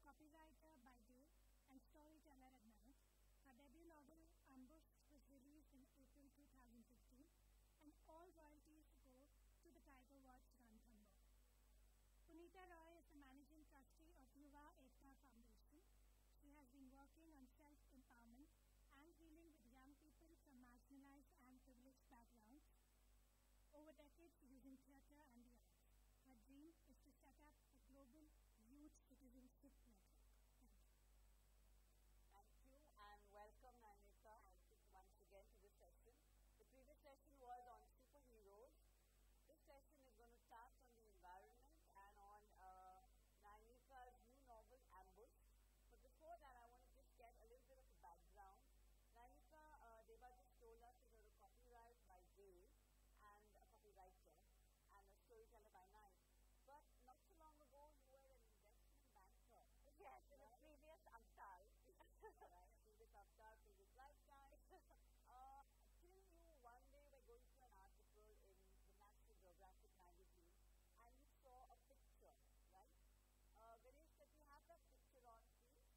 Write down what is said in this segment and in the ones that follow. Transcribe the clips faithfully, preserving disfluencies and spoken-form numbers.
copywriter by day and storyteller at night. Her debut novel, Ambush, was released in April twenty fifteen, and all royalties go to the Tiger Watch Ranthambore. Puneeta Roy is the managing trustee of Yuva Ekta Foundation. She has been working on self-empowerment and healing with young people from marginalized and privileged backgrounds over decades using theatre and the arts. Her dream is to set up a global youth citizenship network. Thank you. Thank you and welcome, Nayanika, once again to this session. The previous session was on superheroes. This session is going to touch on the environment and on uh, Nayanika's new novel, Ambush. But before that, I want to just get a little bit of a background. Nayanika, uh, Deva just told us that you're a copyright by day and a copywriter and a storyteller by night. But not so long ago, you were an investment banker. Yes, in a previous avatar. Right, previous avatar, previous lifetime. uh, till you one day were going through an article in the National Geographic magazine and you saw a picture, right? Uh, Ganesh, can you have that picture on, please?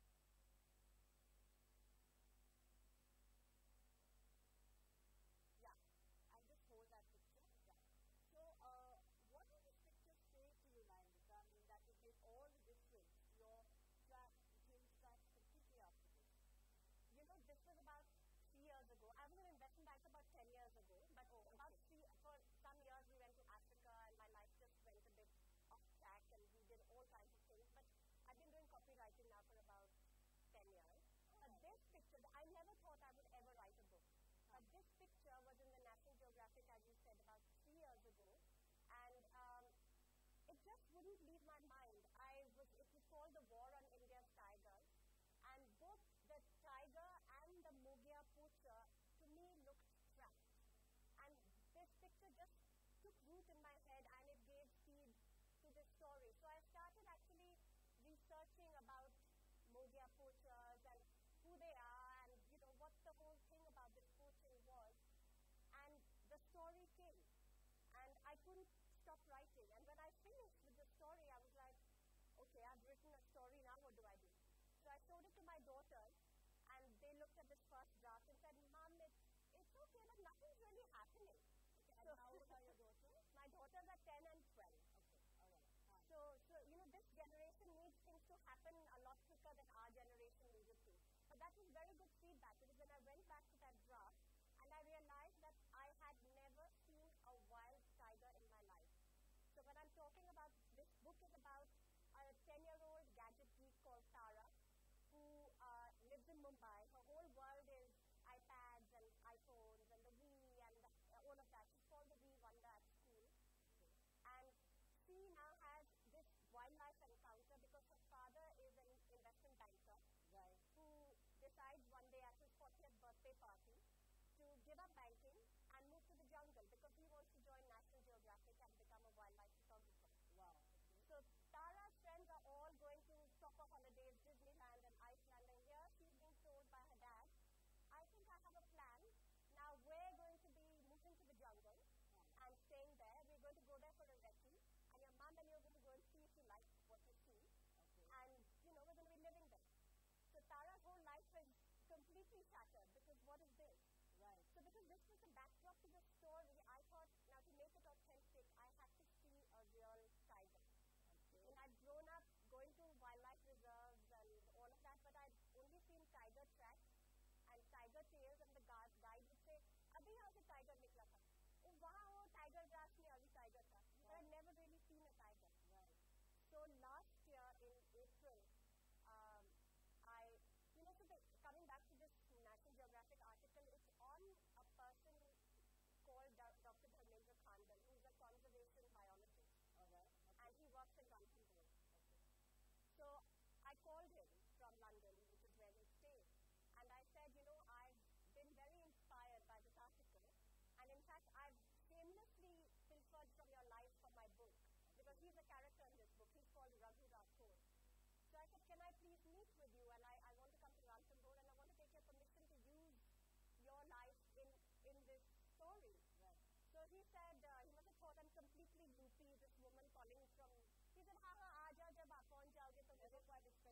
Yeah, and just hold that picture. Yeah. So, uh, what did this picture say to you, Nayanika? I mean, that it made all the difference. Your track became track completely after this. You know, this was about three years ago. I was an investment banker about ten years ago, but oh, okay. about three, for some years we went to Africa and my life just went a bit off track and we did all kinds of things. But I've been doing copywriting now for about ten years. Oh. But this picture, I never thought I would ever write a book. But this picture was in the National Geographic, as you said, about three years ago. And um, it just wouldn't leave my mind. I was, it was called The War on India's Tigers. And both the tiger and the Mogia poacher, to me, looked trapped. And this picture just took root in my head and it gave seed to this story. So I started actually researching about Mogia poachers and who they are and, you know, what the whole thing about this poaching was. And the story came. And I couldn't stop writing. And when I finished with the story, I was like, okay, I've written a story, now what do I do? So I showed it to my daughters, and they looked at this first draft and said, Mom, it's, it's okay, but nothing's really happening. Okay, and so, how old are your daughters? My daughters are ten and twelve. Okay, all right. Fine. So, so, you know, this generation needs things to happen a lot quicker than our generation needed to. But that was very good feedback, because when I went back to that draft, and I realized that I had never seen a wild tiger in my life. So when I'm talking about, this book is about a ten-year-old gadget geek called Tara, who uh, lives in Mumbai. Her whole world is iPads and iPhones and the Wii and the, uh, all of that. She's called the Wii Wonder at school. Okay. And she now has this wildlife encounter because her father is an investment banker, right, who decides one day at his fortieth birthday party to give up banking and move to the jungle because he wants to join National Geographic and become a wildlife photographer. Wow. Okay. So Tara's friends are all going to proper holidays, Disneyland and Iceland, and here she's being told by her dad, I think I have a plan. Now we're going to be moving to the jungle oh. and staying there. We're going to go there for a recce, and your mom and you are going to go and see if you like what you see. Okay. And, you know, we're going to be living there. So Tara's whole life is completely shattered because what is this? Right. So because this was the backdrop to the story, I thought, now to make it authentic, I had to see a real tiger. Okay. And I'd grown up going to wildlife reserves and all of that, but I'd only seen tiger tracks and tiger tails, and the guide, guide would say, Abhi yahan se tiger nikla tha. Oh wow, tiger grass mein abhi tiger tha. But I'd never really seen a tiger. Right. So last year in April, um, I, you know, so the, coming back to this National Geographic article, it's on a person called Doctor Dharmendra Khandal, who's a conservation biologist. Okay. Okay. And he works in Ranthambore. Okay. So I called him from London, which is where he stays. And I said, you know, I've been very inspired by this article. And in fact, I've shamelessly pilfered from your life for my book. Because he's a character in this book. He's called Raghu Rathore. So I said, can I please meet with you? And I, I want to come to Ranthambore and I want to take your permission to use your life in, in this story. Right. So he said, uh, he must have thought I'm completely loopy, this woman calling from, he said, ha ha, aaja, jab aap pahunch jaoge to they were quite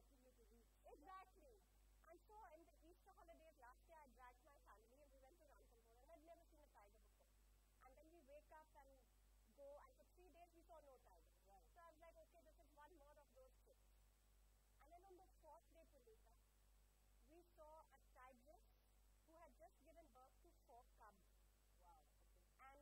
Exactly. And so in the Easter holidays last year, I dragged my family and we went to Ranthambore and I'd never seen a tiger before. And then we wake up and go, and for three days we saw no tiger. Right. So I was like, okay, this is one more of those trips. And then on the fourth day, Puneeta, we saw a tigress who had just given birth to four cubs. Wow. Okay. And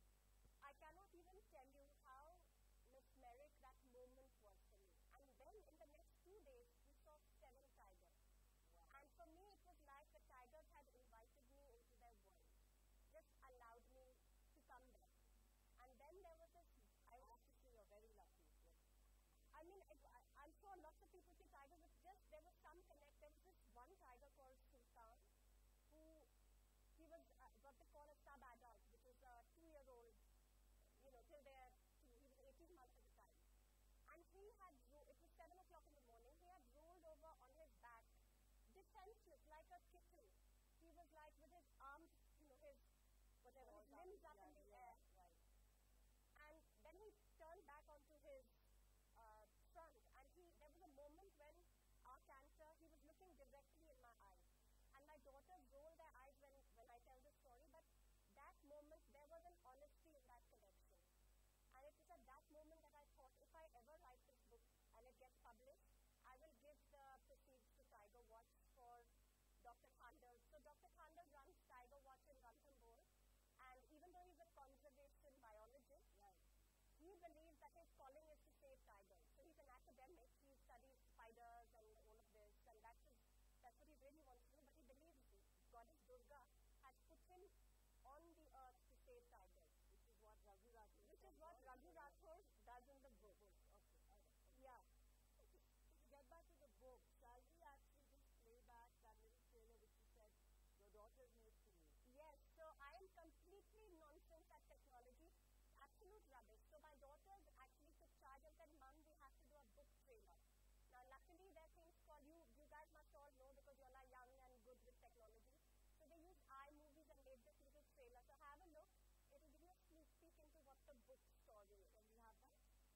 I cannot even tell you how mesmeric that moment was for me. And then in the next two days, we saw seven tigers. Wow. And for me, it was like the tigers had invited me into their world, just allowed me to come there. And then there was this, I I was, have to say you're very lucky. Yes. I mean, it, I, I'm sure lots of people see tigers, but just there was some connect. There was this one tiger called Sultan, who he was uh, what they call a sub-adult, which is a two-year-old, you know, till they're two. He was eighteen months at the time. And he had, ro- it was seven o'clock in the morning, he had rolled over on his back, defenseless, like a kitten. He was like with his arms, you know, his, whatever, his All limbs up yeah, in the yeah, air. Right. And then he turned back onto his uh, trunk, and he, there was a moment when our cancer, he was looking directly in my eyes. And my daughters roll their eyes when, when I tell this story, but that moment, there was an honesty in that connection. And it was at that moment that I thought, if I ever write this book and it gets published, I will give the proceeds to Tiger Watch for Doctor Khandal. So Doctor Khandal runs Tiger Watch in Ranthambore, and even though he's a conservation biologist, Right. he believes that his calling is to save tigers. So he's an academic, he studies spiders and all of this, and that's, his, that's what he really wants to do, but he believes Goddess Durga has put him on the earth to save tigers. Which is what Raghu Rathore Which is what Raghu Rathore does in the book. Okay. All right. Yeah. Okay. To get back to the book, shall we actually just play back that little trailer which you said your daughters made for you? Yes, so I am completely nonsense at technology, absolute rubbish. So my daughters actually took charge and said, Mom, we have to do a book trailer. Now luckily there are things called, you, you guys must all know because you all are young and good with technology. So they used iMovies and made this little trailer. So have a look. It will give you a sneak peek into what the book story is. Can we have that?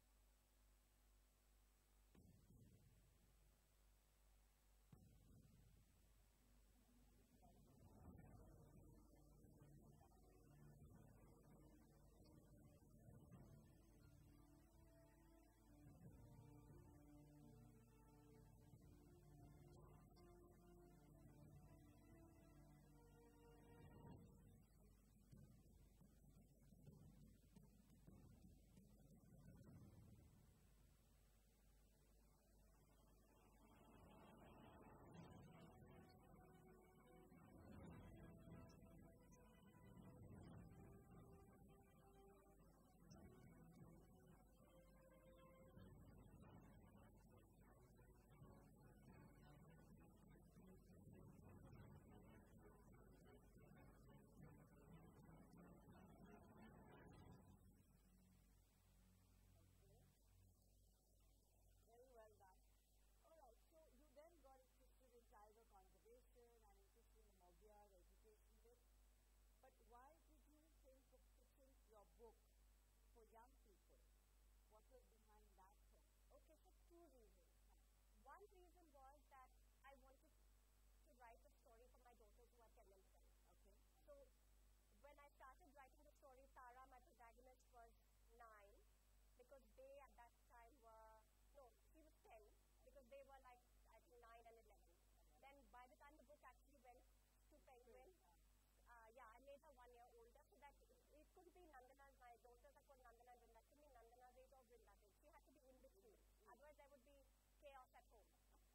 Very well done. All right, so you then got interested in tiger conservation and interested in the Magyar education bit. But why did you think of pitching your book for young people? What was behind that thought? Okay, so two reasons. One reason was that I wanted to write a story for my daughters who are ten and twelve. Okay. So when I started writing the story, Tara, my protagonist, was nine because they at that time were, no, she was ten because they were like, I think, nine and eleven. Then by the time the book actually went to Penguin, uh, yeah, I made her one year older so that it, it could be Nandana's, my daughters are called Nandana and Vrinda, it could be Nandana's age or Vrinda's age. She had to be in between. Otherwise there would be chaos at home.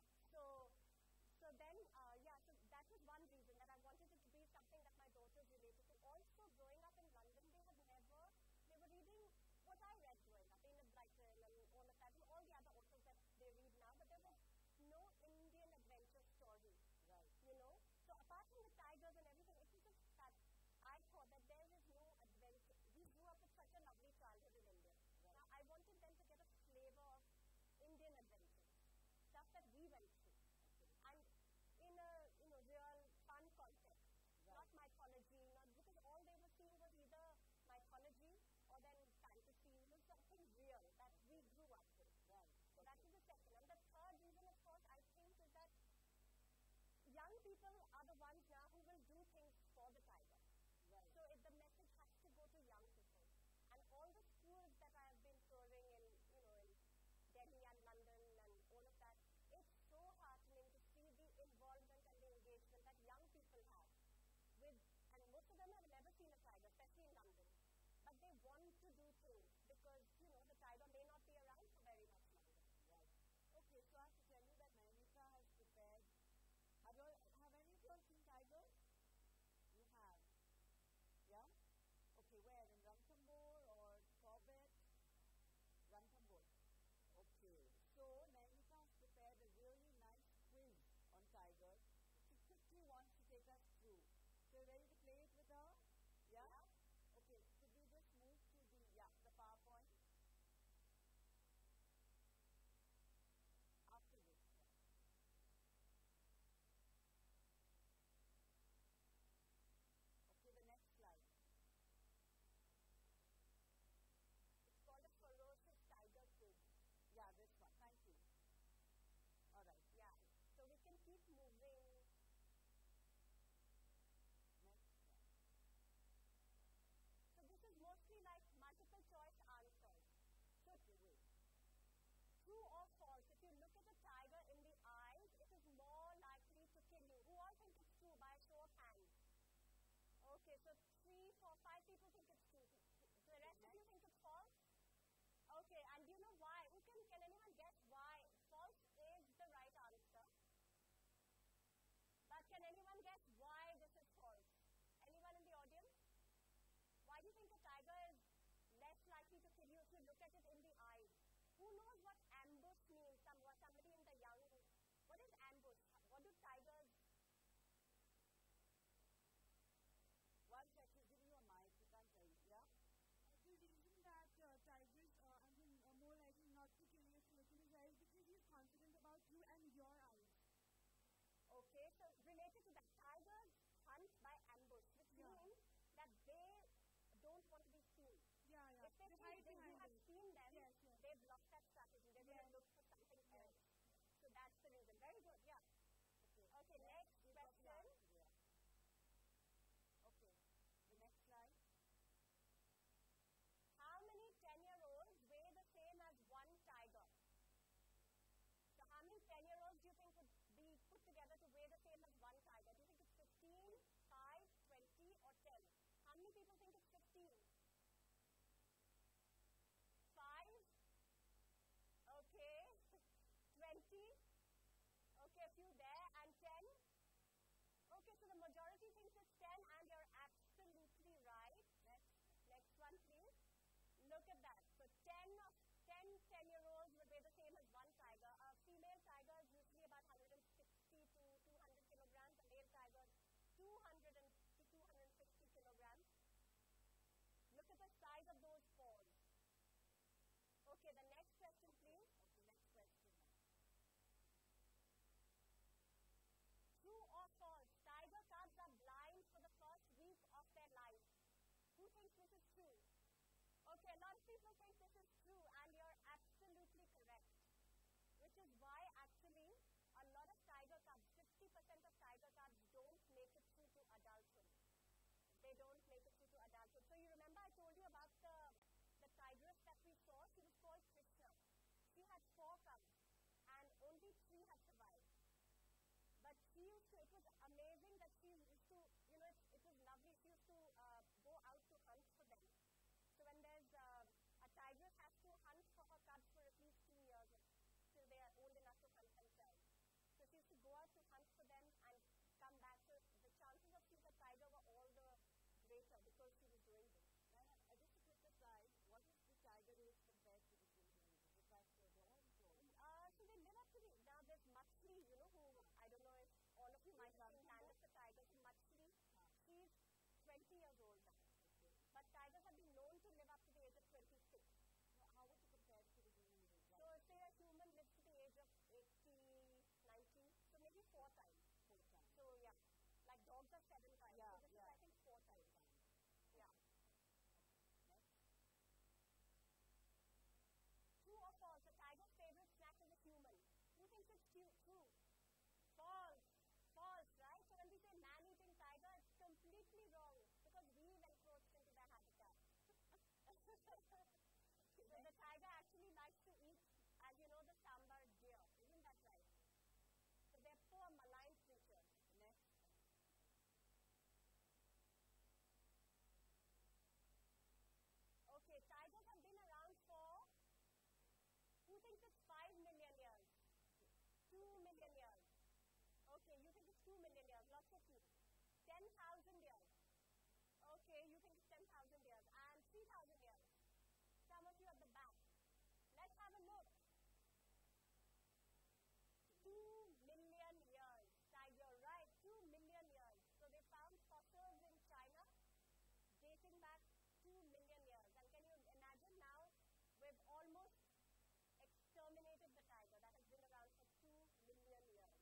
So, so then, uh, yeah, so that was one reason that I wanted it to be something that my daughters related to. Also, growing up in London, they had never, they were reading what I read growing up, Enid Blyton and all of that, and all the other authors that they read now, but there was no Indian adventure story, Right. you know. So apart from the tigers and everything, it was just that I thought that there is no adventure. We grew up with such a lovely childhood in India. Right. Now, I wanted them to get a flavor of Indian adventure, stuff that we went through. Okay. And in a you know real fun context, Right. not mythology, not because all they were seeing was either mythology or then fantasy, you know, something real that we grew up with. Right. So that is the second. And the third reason, of course, I think is that young people are the ones now who will do things for the tiger. Right. So if the message has to go to young people. And all the schools that I have been touring in, you know, in Delhi and London and all of that, it's so heartening to see the involvement and the engagement that young people have with, and most of them have never seen a tiger, especially in London. But they want to do things because, you know, the tiger may not be around for very much longer. Right. Okay, so I have to tell you that Nayanika has prepared. Have, you all, have any of you all seen tigers? You have. Yeah? Okay, where? In Ranthambore or Corbett? Ranthambore. Okay. So Nayanika has prepared a really nice quiz on tigers. She quickly wants to take us through. So you're ready to play it with her? Yeah? Yeah. Okay, could we just move to the, yeah, the PowerPoint? After this. Okay, the next slide. It's called a ferocious tiger quiz. Yeah, this one. Thank you. All right. Yeah. So we can keep moving. Next one. So this is mostly like multiple choice answers. So Okay, wait. true or false, if you look at a tiger in the eyes, it is more likely to kill you. Who all think it's true by a show of hands? Okay, so three, four, five people think it's true. The rest of you think it's false? Okay, and do you know why? Who can, can anyone guess why? False is the right answer. But can anyone guess why this is false? Anyone in the audience? Why do you think a tiger is less likely to kill you if you look at it in the eyes? Who knows what ambush means? Some, somebody in the young. What is ambush? What do tigers? One second, give you a mic. You can't tell you. Yeah? The reason that uh, tigers uh, I mean, are more likely not to kill you if you look in his eyes because he's confident about you and your eyes. Okay, so related to that, tigers hunt by ambush, which Yeah. means that they don't want to be seen. Yeah, yeah. If they They think hide that you behind have it. seen them, Yes, yes. they've lost that strategy. They're going Yes. to look for something else. So that's the reason. Very good, yeah. Okay. Okay, next We've got the question. answer there. Okay. The next slide. How many ten-year-olds weigh the same as one tiger? So how many ten-year-olds do you think would be put together to weigh the same as one tiger? Do you think it's fifteen, five, twenty, or ten? How many people think it's fifteen? five? Okay. twenty? Okay, a few there. And ten? Okay, so the majority thinks it's ten, and you're absolutely right. Next, next one, please. Look at that. So ten of ten ten-year-olds would weigh the same as one tiger. A female tiger is usually about one hundred sixty to two hundred kilograms. A male tiger is two hundred to two hundred fifty kilograms. Look at the size of those paws. Okay, the next question, please. Okay, next question. True or false? Tiger cubs are blind for the first week of their life. Who thinks this is true? Okay, a lot of people think this is true, and you're absolutely correct. Which is why, actually, a lot of tiger cubs, fifty percent of tiger cubs don't make it through to adulthood. They don't make it through to adulthood. So you remember I told you about the, the tigress that we saw? She was called Krishna. She had four cubs, and only three had survived. But she used to, it was amazing that she used to, you know, it, it was lovely. She used to uh, go out to hunt for them. So when there's uh, a tigress has to hunt for her cubs for at least two years till they are old enough to hunt themselves. So she used to go out to hunt for them and come back. So the chances of seeing a tiger were all the greater because she was doing this. Now, uh, just a quick aside, what is the tiger age compared to the golden age? Is it like the dogs or? Uh, so they live up to the, now there's Machli, you know, who, I don't know if all of you might have seen So the tiger actually likes to eat, as you know, the sambar deer. Isn't that right? So they're poor, maligned creatures. Next. Okay, tigers have been around for, who thinks it's five million years? two million years. Okay, you think it's two million years. Lots of you. ten thousand years. Okay, you think it's ten thousand years. And three thousand years. Some of you at the back. Let's have a look. two million years. Tiger, right? two million years. So they found fossils in China dating back two million years. And can you imagine now we've almost exterminated the tiger that has been around for two million years.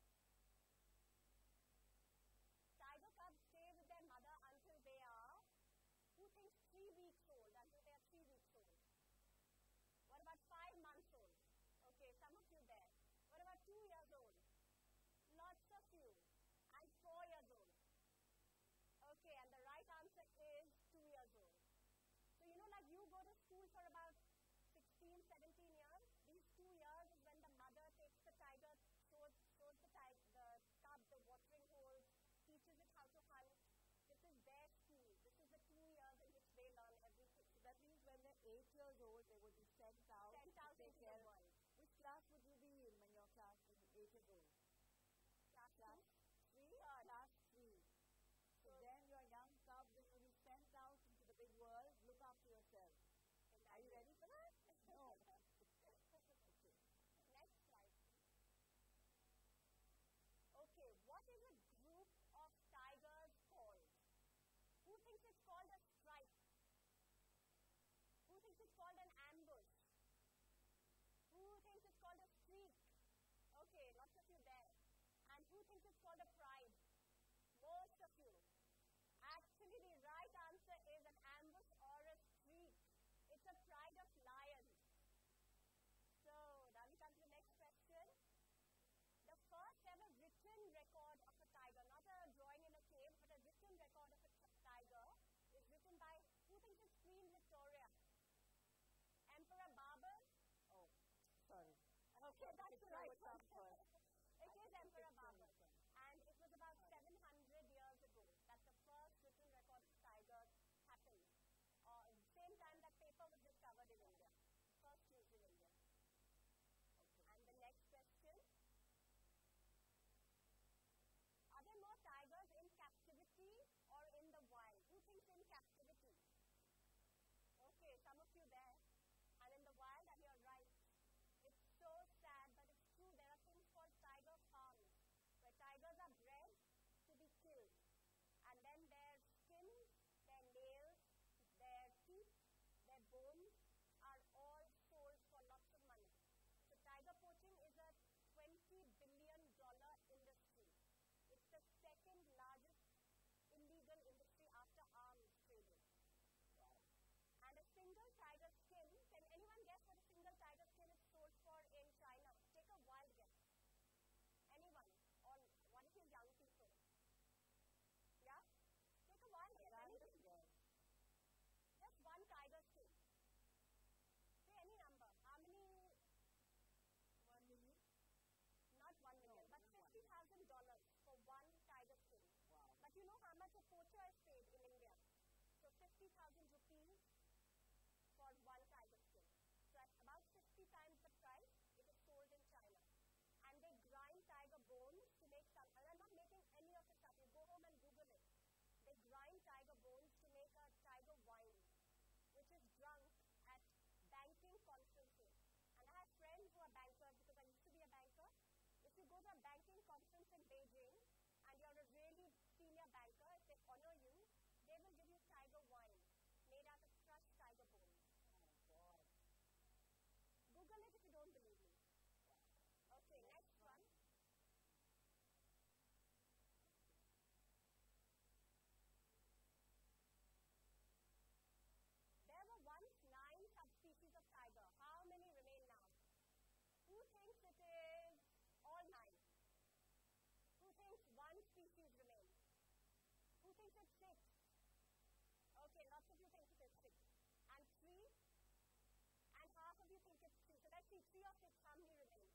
Tiger cubs stay with their mother until they are, who thinks three weeks old, until they are three weeks old? What about five months old? Okay, some of you there. What about two years old? Lots of you. And four years old. Okay, and the right answer is two years old. So you know, like you go to school for about sixteen, seventeen years. These two years is when the mother takes the tiger, shows, shows the, tiger, the cub, the watering holes, teaches it how to hunt. This is their school. This is the two years in which they learn everything. So that means when they're eight years old, they would be sent out Sent out to take into care the of. world. Which class would you be in when you're class in eight years old? Class Class two? three? Third. Class three. So, So- then you're young cubs and you'll be sent out into the big world. Look after yourself. Are you ready for that? No. Okay. Next slide. Okay, what is a group of tigers called? Who thinks it's called a strike? Who thinks it's called an ambush? Who thinks it's called a streak? Okay, lots of you there. And who thinks it's called a pride? Most of you. Actually, the right answer is an ambush or a streak. It's a pride of lions. So, now we come to the next question. The first ever written record of a tiger, not a drawing in a cave, but a written record of a t- tiger, is written by, who thinks it's Queen Victoria? Emperor Babur? Oh, sorry. Okay, that's Picture right. would come first. It is Emperor Picture Babur. would come. And it was about seven hundred years ago that the first written record of tigers happened. Uh, same time that paper was discovered in India. First used in India. Okay. And the next question. Are there more tigers in captivity or in the wild? Who thinks in captivity? Okay, some of you there. And in the wild, and you're right. It's so sad, but it's true. There are things called tiger farms, where tigers are bred to be killed. And then their skins, their nails, their teeth, their bones are all sold for lots of money. So tiger poaching is a twenty billion dollars industry. It's the second largest illegal industry after arms trading. Wow. And a single tiger skin, can anyone guess what a single tiger skin is sold for in China? Take a wild guess. Anyone? Or one of you young people? Yeah? Take a wild guess. Random Anything? guess. Just one tiger skin. Say any number. How many? One million? Not one million, No, but not fifty thousand dollars for one tiger skin. Wow. But you know how much a poacher is paid in India? So fifty thousand rupees for one tiger skin. So at about fifty times the price, it is sold in China. And they grind tiger bones to make some, and I'm not making any of this up. You go home and Google it. They grind tiger bones to make a tiger wine, which is drunk at banking conferences. And I have friends who are bankers because I used to be a banker. If you go to a banking conference in Beijing and you're a really senior banker, if they honor you, they will give you tiger wine made out of crushed tiger bones. Oh, God. Google it if you don't believe me. Okay, next one. There were once nine subspecies of tiger. How many remain now? Who thinks it is all nine? Who thinks three of six, how many remain?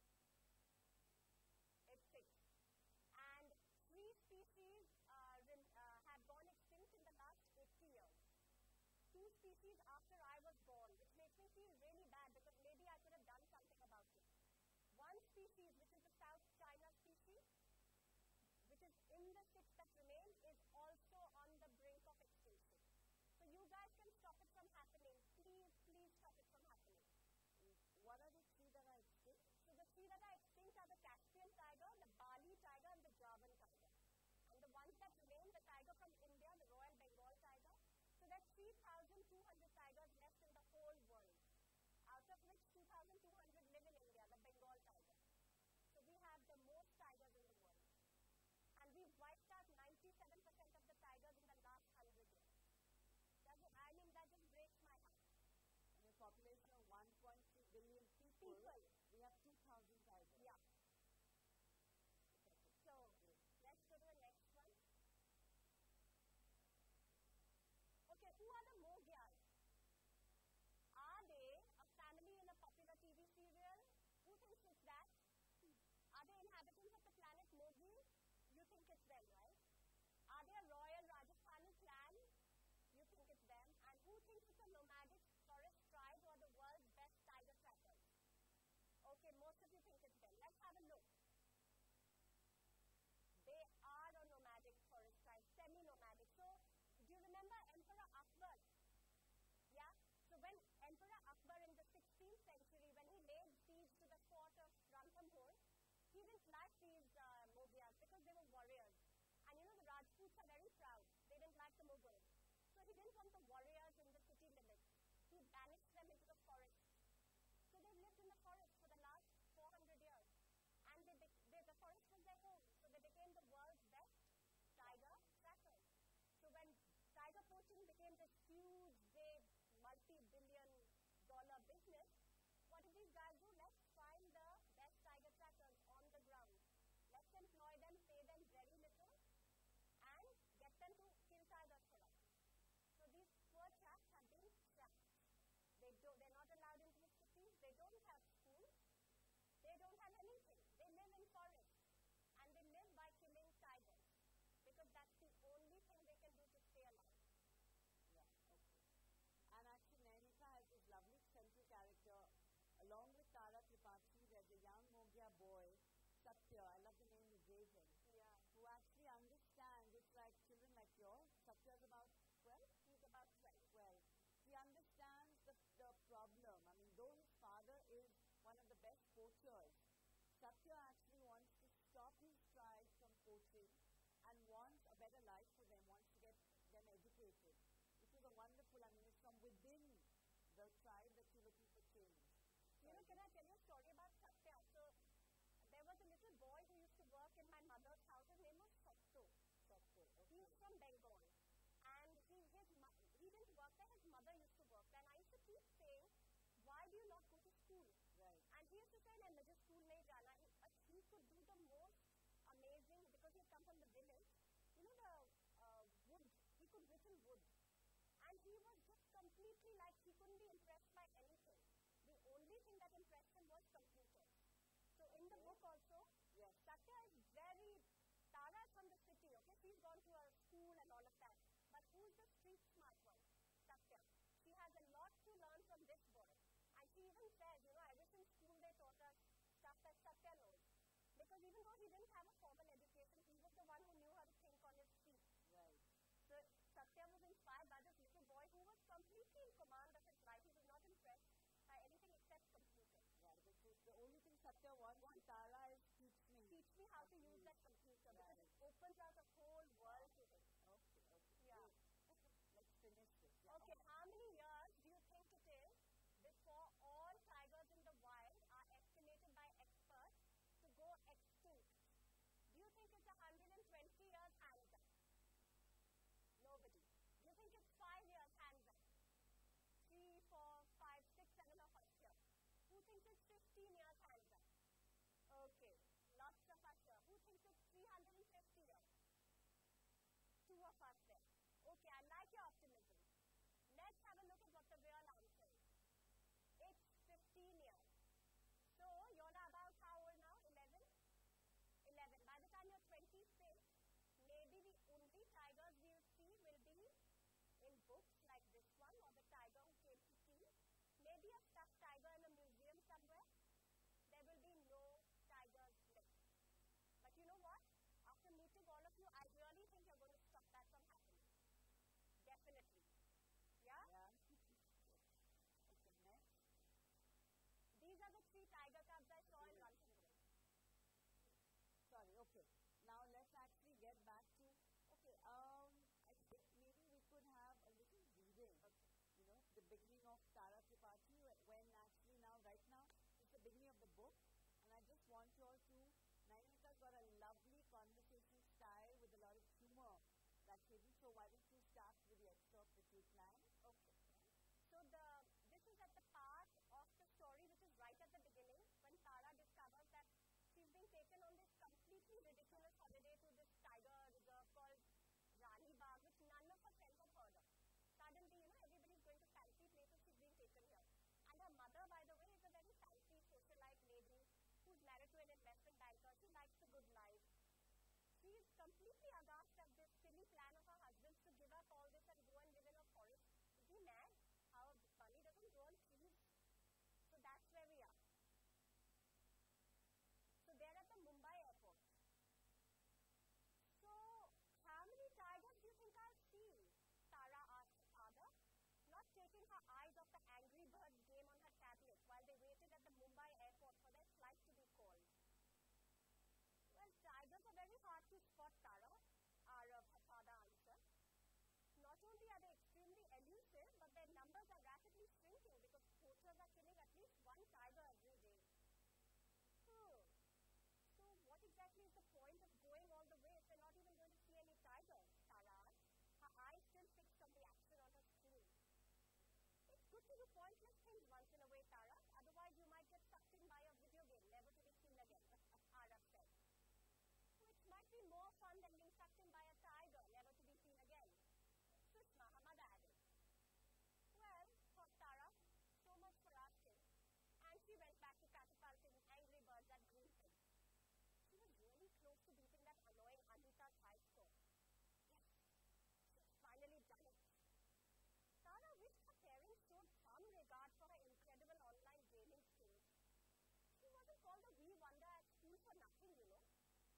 It's six. And three species uh, rem- uh, have gone extinct in the last eighty years. Two species after I was born, which makes me feel really bad because maybe I could have done something about it. One species, which is the South China species, which is in the six that remain, is also on the brink of extinction. So you guys can stop it from happening. Please, please stop it from happening. What are the three that are extinct? So the three that are extinct are the Caspian tiger, the Bali tiger, and the Javan tiger. And the ones that remain, the tiger from India, the Royal Bengal tiger. So there are three thousand two hundred tigers left in the whole world, out of which two thousand two hundred live in India, the Bengal tiger. So we have the most tigers in the world. And we've wiped out ninety-seven percent of the tigers in the last one hundred years. That's, I mean, that just breaks my heart. In a population of one point three billion people, People. we have two thousand tigers. Yeah. So let's go to the next one. Okay, who are the Mogyas? Are they a family in a popular T V serial? Who thinks it's that? Are they inhabitants of the planet Mogi? You think it's them, right? Are they a royal Rajasthani clan? You think it's them. And who thinks it's a nomadic forest tribe who are the world's best tiger trackers? Okay, most of you think it's them. Let's have a look. They are a nomadic forest tribe, semi-nomadic. So, do you remember Emperor Akbar? Yeah? So when Emperor Akbar in the sixteenth century, when he laid siege to the fort of Ranthambore, he didn't like these uh, Mogyas because they were warriors. And you know, the Rajputs are very proud. They didn't like the Mughals. So he didn't want the warriors in the city limits. He banished them into the forest. So they lived in the forest for the last four hundred years. And they, they, the forest was their home. So they became the world's best tiger trackers. So when tiger poaching became this huge, big, multi-billion dollar business, what did these guys do? Let's find the best tiger trackers on the ground. Let's employ them, pay them very little, and get them to kill tigers for us. So these poor chaps have been trapped. They don't, they're not allowed into the cities. They don't have schools. They don't have anything. They live in forests. And they live by killing tigers. Because that's the only thing they can do to stay alive. Yeah, okay. And actually, Nayanika has this lovely central character, along with Tara Tripathi. There's a young Mogya boy, Satya. I love the name you gave him. Yeah. Who actually understands. It's like children like yours. Satya's about twelve? He's about twelve. twelve. He understands the, the problem. I mean, though his father is one of the best poachers, Satya actually wants to stop his tribe from poaching and wants a better life for them, wants to get them educated. This is a wonderful, I mean, it's from within the tribe that you're looking for change. You know, can I tell you a story about Satya? So, there was a little boy who used to work in my mother's house. His name was Satya. Satya, okay. He was from Bengal. And he, his, he didn't work there, his mother used to work there. And I used to keep saying, why do you not go to school? Right. And he used to say, I'm just school nahi jana. He, uh, he could do the most amazing, because he had come from the village, you know the uh, wood, he could whittle wood. And he was just completely like, he couldn't be impressed by anything. The only thing that impressed him was computers. So in the book also, yes. Satya is very, Tara is from the city, okay? She's gone to a school and all of that. But who's the street smart one? Satya. She has a lot to learn from this boy. And she even says, you know, I wish in school they taught us stuff that Satya knows. Because even though he didn't have a formal education, he was the one who knew how to think on his feet. Right. So Satya was inspired by this little boy who was completely in command of his life. He was not impressed by anything except computers. Right. Because the only thing Satya wants from Tara is teach me. Teach me how to use that computer, right. because it opens out a whole world to him. Okay, okay. Yeah. Let's finish this. Yeah. Okay, oh. How many years do you think it is before all tigers in the wild are estimated by experts to go extinct? Do you think it's one hundred twenty years? Hands up. Nobody. Do you think it's five years? Hands up. Three, four, five, six, seven of us here. Who thinks it's fifteen years? Hands up. Okay, lots of us here. Who thinks it's three hundred fifty years? Two of us there. Okay, I like your optimism. Let's have a look at what the real answer is. It's fifteen years. books like this one or The Tiger Who Came to Tea, maybe a stuffed tiger in a museum somewhere, there will be no tigers left. But you know what? After meeting all of you, I really think you're going to stop that from happening. Definitely. Yeah? Yeah. Okay, next. These are the three tiger cubs I saw in Ranthambore. Sorry, okay. Now let's actually get back to, okay, um, I think maybe we could have a little reading. Okay. You know, the beginning of Tara Tripathi, when actually now, right now, it's the beginning of the book. And I just want you all to, Nayanika's got a lovely conversation style with a lot of humor that's hidden. So why don't you start with the excerpt that you planned? Okay. So the this is at the part of the story which is right at the beginning when Tara discovers that she's being taken on this completely ridiculous holiday to this tiger reserve called Rani Bagh, which none of her friends have heard of. Suddenly, you know, everybody's going to fancy places, she's being taken here. And her mother, by the way, is a very fancy socialite lady who's married to an investment banker. She likes the good life. She is completely aghast at this silly plan of her husband's to give up all this and go and live in a forest. Is he mad? How money doesn't grow on trees. So that's where we are. So they're at the Mumbai airport. So how many tigers do you think I've seen? Tara asked her father, not taking her eyes off the Angry Birds game on her tablet while they waited at the Mumbai airport for their flight to be called. Well, tigers are very hard to spot, Tara, Arav, her father answered. Not only are they extremely elusive, but their numbers are rapidly shrinking because poachers are killing at least one tiger every day. Hmm. So what exactly is the point of going all the way if we're not even going to see any tigers? Tara asked, her eyes still fixed on the action on her screen. It's good to do pointless things once in a way, Tara. Otherwise you might get sucked in by a video game, never to be seen again, Arav said. Which might be more fun than being sucked in by a tiger, never to be seen again. Sushma, her mother added. Well, thought Tara, so much for asking. And she went back to catapulting Angry Birds at Greenfield. She was really close to beating that annoying Anita's high score. Yes, she had finally done it. Tara wished her parents showed some regard for her incredible online gaming skills. She wasn't called a wee wonder at school for nothing, you know.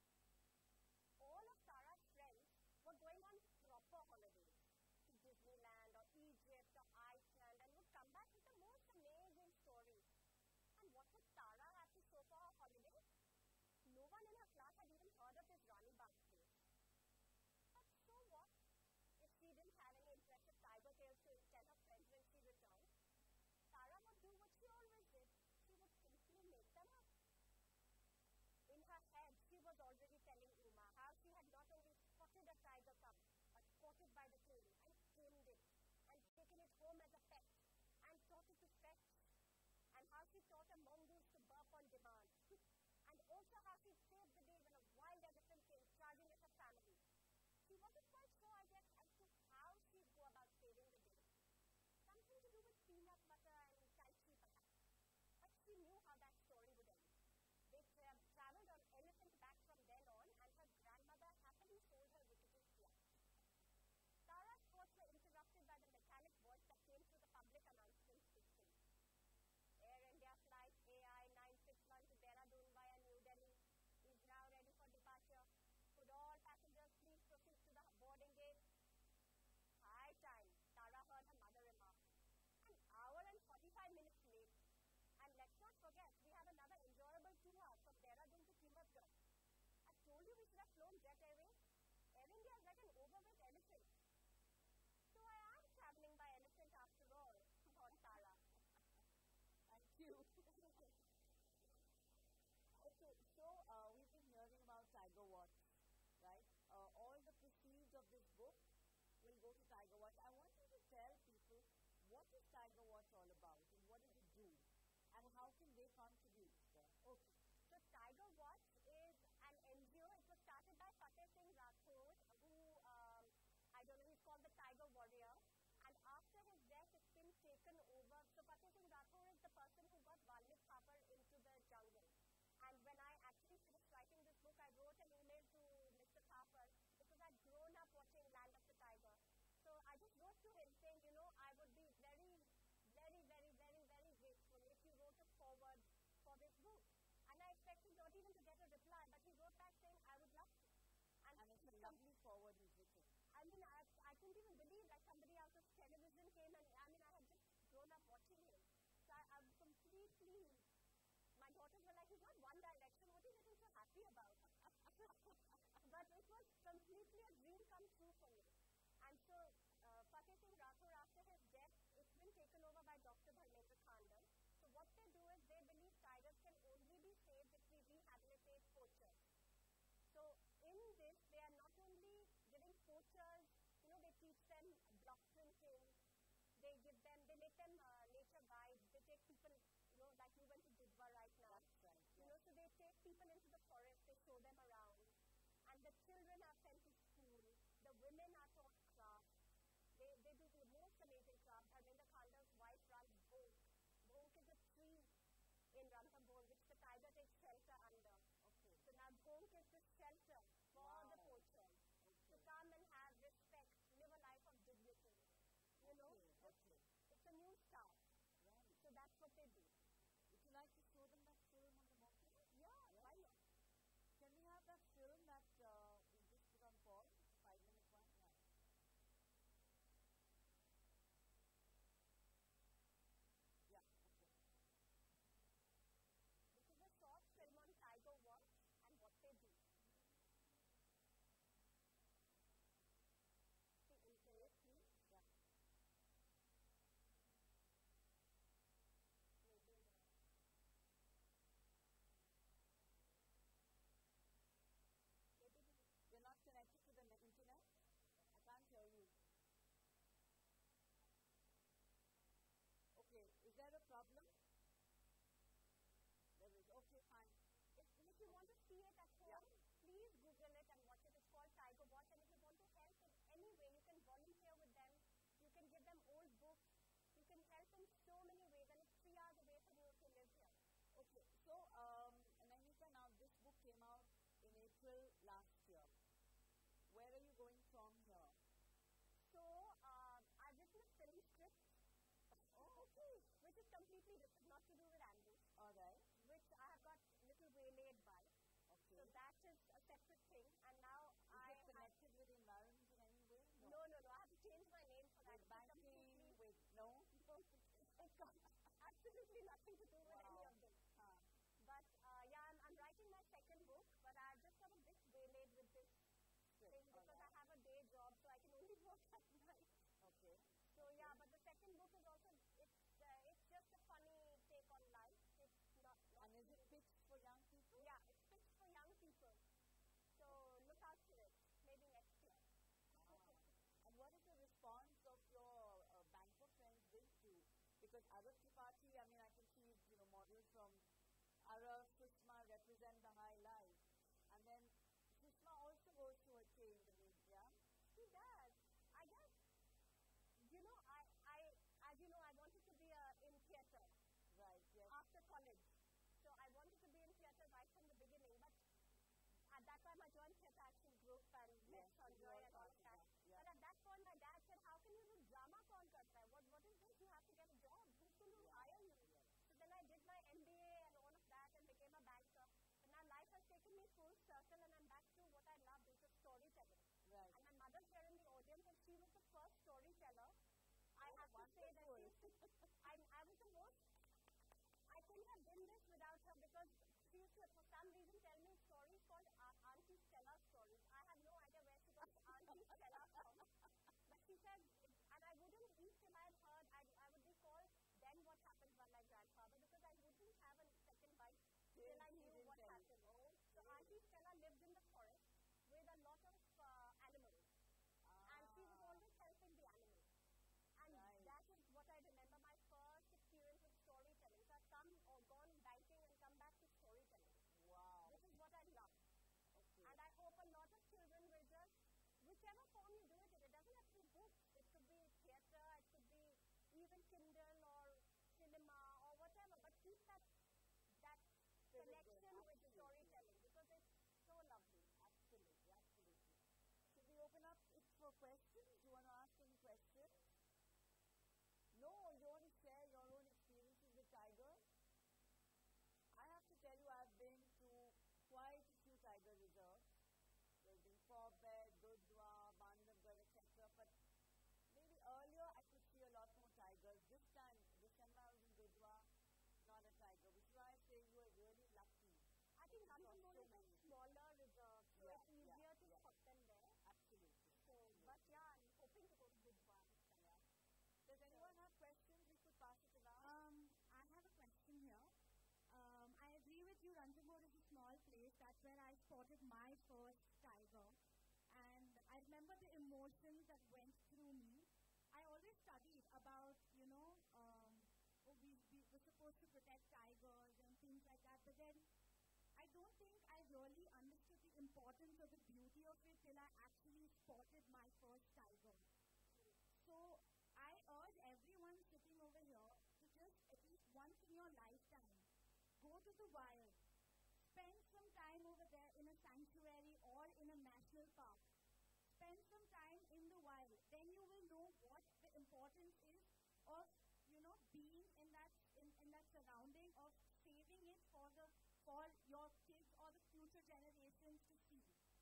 All of Tara's friends were going on proper holidays to Disneyland or Egypt or Iceland and would come back with the most amazing stories. And what would Tara have to show for her holiday? No one in her class had even heard of this Rani Bagh place. But so what? If she didn't have any impressive tiger tales to tell her friends when she returned, Tara would do what she always did. She would simply make them up. In her head, she was already telling Uma how she had not only spotted a tiger cub, but caught it by the tail and tamed it, and taken it home as a pet, and taught it to fetch, and how she taught a mongoose to burp on demand, and also how she saved the day when a wild elephant came charging at her family. She wasn't quite sure, I guess, as to how she'd go about saving the day. Something to do with peanut butter and tai chi perhaps. But she knew how that story would end. They tra- traveled on elephant back from then on, and her grandmother happily sold her rickety yacht. Tara's thoughts were interrupted by the metallic voice that came through the public announcement system. Air India flight A I nine six one to Dehradun via New Delhi is now ready for departure. Could all passengers please proceed to the boarding gate? High time, Tara heard her mother remark. An hour and forty-five minutes late. And let's not forget, we have another enjoyable two hours from Dehradun to Kimatgarh. I told you we should have flown Jet Airways. Air India is like an overweight elephant. So I am traveling by elephant after all, thought Tara. Thank you. Okay, so uh, we've been hearing about Tiger Watch, right? Uh, all the proceeds of this book will go to Tiger Watch. I want you to tell people what is Tiger Watch all about and what does it do and how can they contribute? Okay, so Tiger Watch is an N G O. It was started by Fateh Singh Rathod, who, um, I don't know, he's called the Tiger Warrior. And after his death, it's been taken over. So Fateh Singh Rathod is the person who got Valmik Thapar into the jungle. And when I actually finished writing this book, I wrote an email to Mister Thapar because I'd grown up watching Land of the Tiger. So I just wrote to him saying, lovely forward he's written. I mean, I, I couldn't even believe like somebody out of television came and I mean, I had just grown up watching him. So I, I'm completely, my daughters were like, he's not One Direction, what are you getting so happy about? But it was completely a dream come true for me. And so, uh, Fateh Singh Rathore, after his death, it's been taken over by Doctor Dharmendra Khandal. So what they do is they believe tigers can only be saved if we rehabilitate poachers. So in this, they are not only giving poachers, you know, they teach them block printing, they give them, they make them uh, nature guides, they take people, you know, like you went to Dudhwa right now. That's right, yes. You know, so they take people into the forest, they show them around. And the children are sent to school, the women are taught crafts, they, they do the most amazing crafts. Dharmendra Khandal's wife runs Bhonk. Bhonk is a tree in Ranthambore which the tiger takes shelter under. Okay. So now Bhonk is the shelter for Wow. the poachers Okay. to come and have respect, live a life of dignity. You know, Okay, okay. it's a new start. Right. So that's what they do. Would you like to show them that film on the monkey? Yeah, Yeah. why not? Can we have that film that uh, we just put on pause? It's a five minute one. Yeah. Yeah, okay. This is a short film on tiger watch and what they do. See, in Yes, please. Yeah. maybe the maybe the You're not connected to the net- internet? I can't hear you. Okay, is there a problem? There is. Okay, fine. If, if you want to see it at home, Yeah. please Google it and watch it. It's called Tiger Watch. And if you want to help in any way, you can volunteer with them. You can give them old books. You can help in so many ways. And it's three hours away from you if you live here. Okay, so um, Nayanika, now this book came out in April last year. Where are you going from here? So uh, I've written a film script, Oh, okay. which is completely different, not to do with ambush, All right. which I have got little waylaid by. Okay. So that is a separate thing. And now Is I it have, connected with the environment in any way? no, no, no. I have to change my name for that. With It's banking, completely- with no? It's got absolutely nothing to do with any Wow. of this. Huh. But uh, yeah, I'm, I'm writing my second book, but I just got a bit waylaid with this Good. thing All because I right. have a day job, so I can only work at night. Okay. So yeah, but the second book is also it's uh, it's just a funny take on life. It's not, not And is it pitched for young people? yeah, it's pitched for young people. So look out for it. Maybe next year. And what is the response of your uh, banker friends been to? Because Arab Tripathi, I mean, I can see, you know, models from Arab, Sushma represent the high life. And then Sushma also goes to her change in India. He does. I guess, you know, I, I, as you know, I wanted to be uh, in theatre Right, yes. after college. So I wanted to be in theatre right from the beginning. But at that time, I joined Theatre Action Group and met Yes, Sanjay you were and all part of of that. that, yeah. But at that point, my dad said, how can you do drama kaun karta hai? What, what is this? You have to get a job. Who's going to hire you? So then I did my M B A and all of that and became a banker. And now life has taken me full circle and I'm back to what I love, which is storytelling. Right. And my mother's here in the audience and she was the first storyteller. I Oh, have to say that she, wonderful. I, I was the most, I couldn't have done this without her because she used to, for some reason, tell me stories called uh, Auntie Stella stories. I had no idea where she got Auntie Stella from. But she said, and I wouldn't eat till I had heard, I, I would be called, then what happened by my grandfather because I wouldn't have a second bite till I She knew didn't what tell you. happened. So Auntie Stella lived in the forest with a lot of uh, animals. And she was Ah, always helping the animals. And Right. that is what I remember my first experience with storytelling. So I've come or gone banking and come back to storytelling. wow. This is what I love. Okay. And I hope a lot of children will just, whichever form you do it in, it doesn't have to be books. It could be theatre, it could be even Kindle or cinema or whatever. But keep that that Spirit going, connection with the absolutely. storytelling because it's so lovely. Absolutely, absolutely. Should we open up it for questions? Do you want to ask any questions? No, you want to share your own experiences with tigers? I have to tell you, I've been to quite a few tiger reserves. There's been Forbed, where I spotted my first tiger. And I remember the emotions that went through me. I always studied about, you know, um, oh, we, we were supposed to protect tigers and things like that. But then I don't think I really understood the importance or the beauty of it till I actually spotted my first tiger. So I urge everyone sitting over here to just at least once in your lifetime go to the wild, spend some time over there in a sanctuary or in a national park. Spend some time in the wild. Then you will know what the importance is of, you know, being in that in, in that surrounding, of saving it for the for your kids or the future generations to see.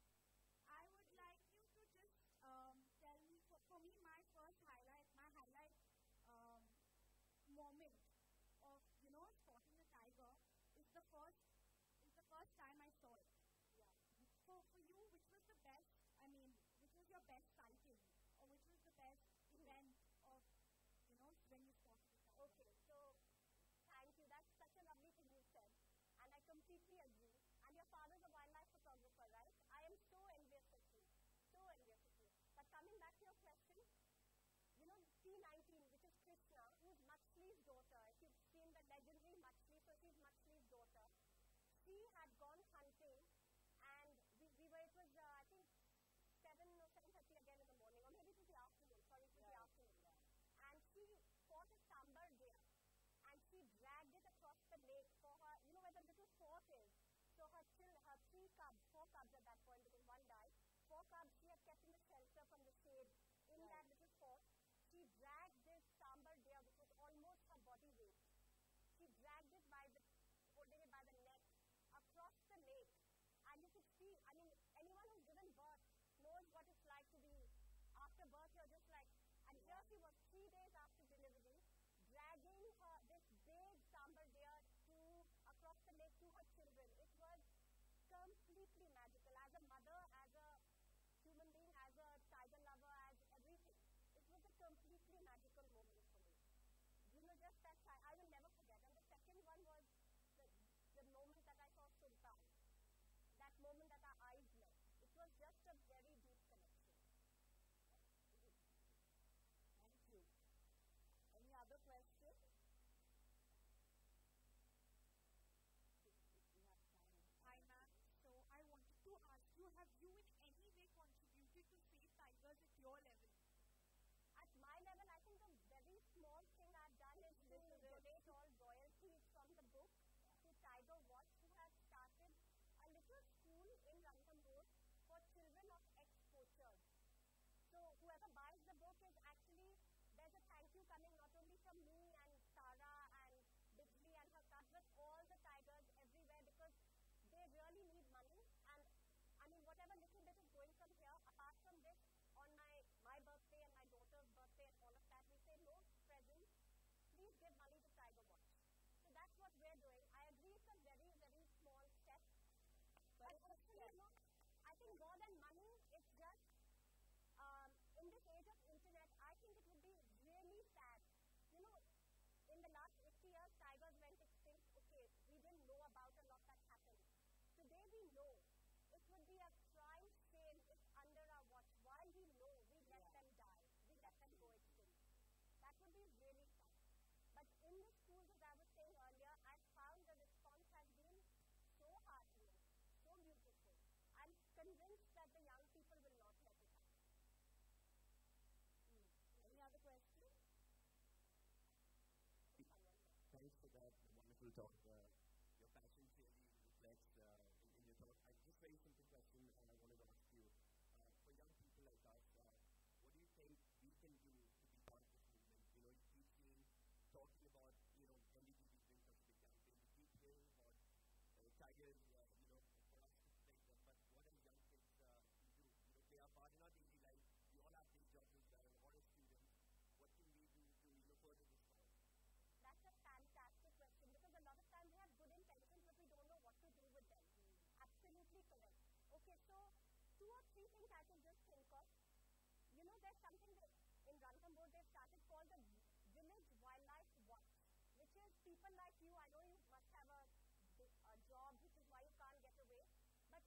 I would like you to just um, tell me, for, for me, my first highlight, my highlight um, moment of, you know, spotting a tiger is the first is the first time I saw it. Yeah. So for you, which was the best? I mean, which was your best sighting, or which was the best event of, you know, when you spotted the tiger? Okay, so thank you. That's such a lovely thing you said. And I completely agree. And your father's a wildlife photographer, right? I am so envious of you. So envious of you. But coming back to your question, you know, T nineteen, which is Krishna, who's Machli's daughter. If you've seen the legendary Machli, so she's Machli's daughter. She had gone hunting, and we, we were, it was, uh, I think, seven or seven thirty again in the morning, or maybe it was the afternoon. Sorry, it was the Yeah. afternoon. And she caught a sambar deer, and she dragged it across the lake for her, you know where the little fort is. So her chil- her three cubs, four cubs at that point because one died, four cubs she had kept in the shelter from the shade in Right. that little fort. She dragged this sambar deer, which was almost her body weight. She dragged it by the, holding it by the neck across the lake. And you could see, I mean, anyone who's given birth knows what it's like to be, after birth, you're just like, and here she was three days after delivery, dragging her, this big sambar deer to, across the lake to her children. It was completely magical. As a mother, as a human being, as a tiger lover, as everything. It was a completely magical moment for me. You know, just that time, I will never forget. And the second one was the, the moment that I saw Sultan. That moment that our eyes met. It was just a very deep connection. Thank you. Any other questions? We have time. Hi, ma'am. So I wanted to ask you, have you in any way contributed to save tigers at your level? At my level, I think a very small thing I've done is to donate all royalties from the book to Tiger Watch, who has started a little school in Ranthambore for children of ex-poachers. So whoever buys the book is actually, there's a thank you coming not only from me and Tara and Bijli and her cubs, but all the tigers everywhere, because they really need money. And I mean, whatever little bit is going from here, apart from this, on my, my birthday and my daughter's birthday and all of that, we say no presents, please give money to Tiger Watch. So that's what we're doing. I agree it's a very, very small step. But hopefully, you know, I think more than money, it's just, um, in this age of internet, I think it would be really sad. You know, in the last eighty years, tigers went extinct. Okay, we didn't know about a lot that happened. Today we know. It would be a crime shame if under our watch, while we know, we let Yeah. them die. We let them go extinct. That would be really sad. But in the schools, as I was saying earlier, I found the response has been so heartening, so beautiful. I'm convinced that the young people will not let it happen. Hmm. Any other questions? Thanks for that wonderful talk. Uh, your passion really reflects uh, in, in your talk. I just very simple question, and I wanted to ask you, uh, for young people like us, uh, what do you think we can do to be part of this movement? You know, you keep seeing, talking about, you know, N D T V doing such a big campaign. You keep hearing about uh, tigers, uh, you know, for us to protect them. But what are young kids uh, can do? You know, they are part in our daily life. We all have day jobs as well, or as students. What can we do to, you know, further this cause? That's a fantastic question, because a lot of times we have good intentions, but we don't know what to do with them. Absolutely correct. Okay, so two or three things I can just think of. You know, there's something that in Ranthambore they've started called the Village Wildlife Watch, which is people like you. I know you must have a, a job, which is why you can't get away. But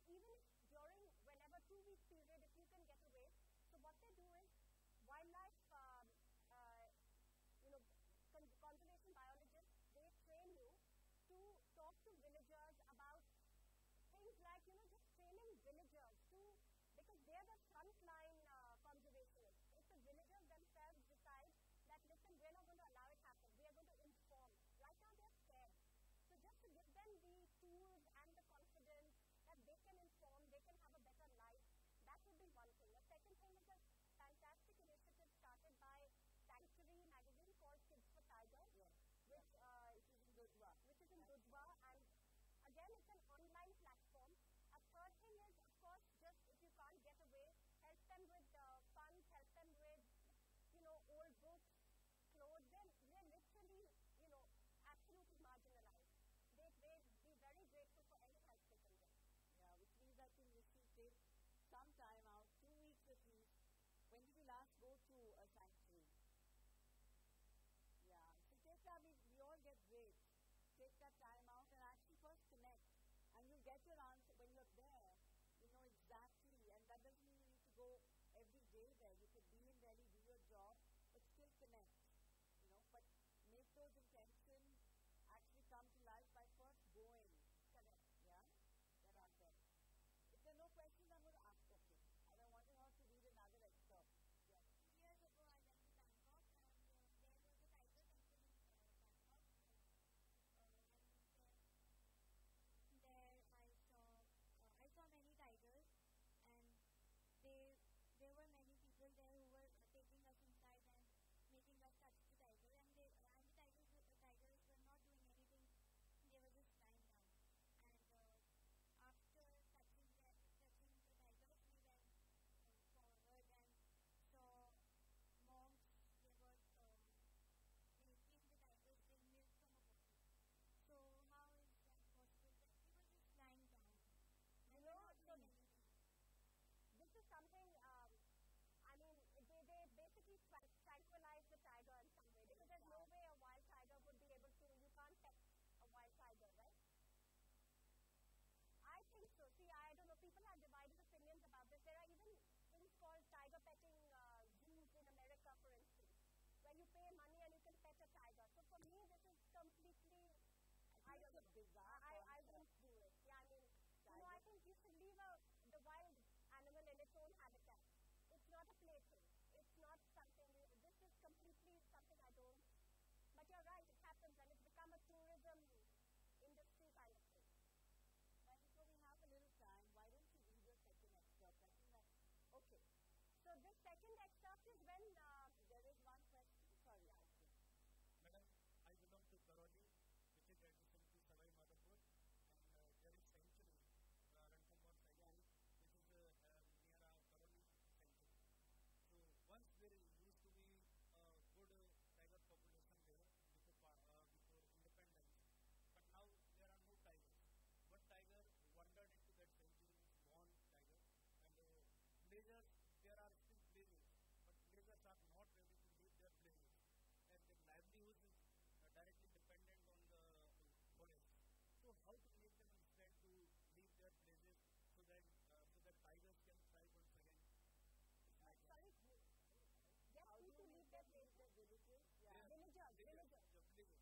even if during whenever two week period, if you can get away, so what they do is wildlife, um, uh, you know, con- conservation biologists, they train you to talk to villagers about things like, you know, just training villagers to, because they're the frontline uh, conservationists. If the villagers themselves decide that, listen, we're not going to allow it happen, we are going to inform. Right now they're scared. So just to give them the tools and the confidence that they can inform, they can have a better life, that would be one thing. The second thing is a fantastic initiative started by Sanctuary magazine called Kids for Tigers, Yes. which, uh, Which is in Dudhwa. which is in Dudhwa, and again, it's an online platform. A third thing is, of course, just if you can't get away, help them with uh, funds, help them with, you know, old books, clothes. They're, they're literally, you know, absolutely marginalized. They, they'd be very grateful for any help they can get. Yeah, which means I think we should take some time out, two weeks at least. When did you last go to a sanctuary? Yeah, so take that, we, we all get breaks. Take that time out and actually first connect. And you'll get your answer when you're there. You know exactly, and that doesn't mean you need to go every day there. You could be in Delhi, do your job, but still connect. You know, but make those intentions actually come to life by first going. Correct. Yeah? Get out there. If there are no questions, I'm going to ask. Okay. And I wanted her to read another excerpt. Yeah. Years ago, I went to Bangkok, and uh, there was a tiger sanctuary in uh, Bangkok. Uh, and there, there I saw uh, I saw many tigers, and they there were many people there who were uh, taking us inside and making us touch the tiger, and they and the tigers were- the tigers were not doing anything; they were just lying down. And uh, after touching the touching the tigers, we went uh, forward and saw monks. They were um, making the tigers drink milk from a bottle. So how is that possible? That we were just lying down and You we're know, not so doing anything. this is something, um, I mean, they, they basically tra- tranquilize the tiger in some way, because there's no way a wild tiger would be able to, you can't pet a wild tiger, right? I think so. See, I don't know, people have divided opinions about this. There are even things called tiger petting uh, zoos in America, for instance, where you pay money and you can pet a tiger. So for me, this is completely, I think don't it's a know. bizarre I, I, I concept. won't do it. Yeah, I mean, you know, I think you should leave a, the wild animal in its own habitat. It's not a plaything. It's not something, you, this is completely something I don't, but you're right, it happens, and it's become a tourism industry kind of thing. And so we have a little time. Why don't you read your second excerpt? I think that's Okay. So this second excerpt is when uh, there is one question. Sorry. Okay. Madam, I belong to Karoli, which is adjacent to Savai Madhapur, and uh, there is sanctuary, uh, Ranthambore sanctuary, which is uh, uh, near our Karoli sanctuary. So once there used to be a good uh, tiger population there before, pa- uh, before independence, but now there are no tigers. One tiger wandered into that sanctuary, born tiger, and uh, blazers, there are still blazers, but blazers are not ready to leave their blazers, and their livelihood is uh, directly dependent on the uh, forest. So how to make them understand to leave their blazers so that uh, so that tigers can thrive once again? It's like that. sorry, get How do people you leave make their them leave places. their villages? Yeah. They are- Villagers, they are- villagers. the villagers.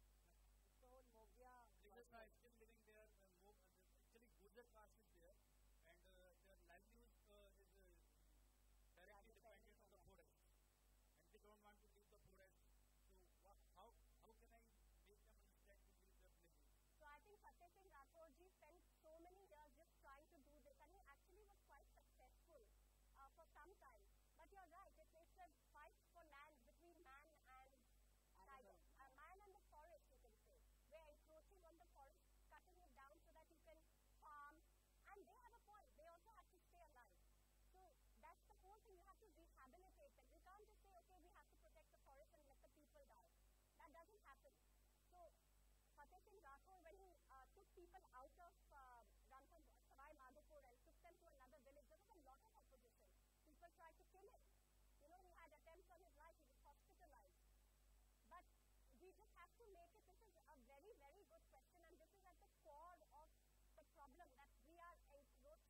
So Mogia. Villagers are still living there. Uh, more, uh, there's actually, Gurjar caste is there, and uh, their livelihood uh, is uh, directly Yeah, dependent on the forest, and they don't want to leave the forest. So wha- how how can I make them understand to leave their places? So I think Fateh Singh Rathorji spent so many years just trying to do this, and he actually was quite successful uh, for some time. But you're right, it, it's a fight for land between man and tiger. Animals. Uh, man and the forest, you can say. We're encroaching on the forest, cutting it down so that you can farm. And they have a point. They also have to stay alive. So that's the whole thing. You have to rehabilitate them. You can't just say, okay, we have to protect the forest and let the people die. That doesn't happen. So Fateh Singh Rathore, when he uh, took people out of uh, Rantham, Savai Madhopur and took them to another village, there was a lot of opposition. People tried to kill him. You know, he had attempts on his life. He was hospitalized. But we just have to make it, this is a very, very good question, and this is at the core of the problem, that we are encroaching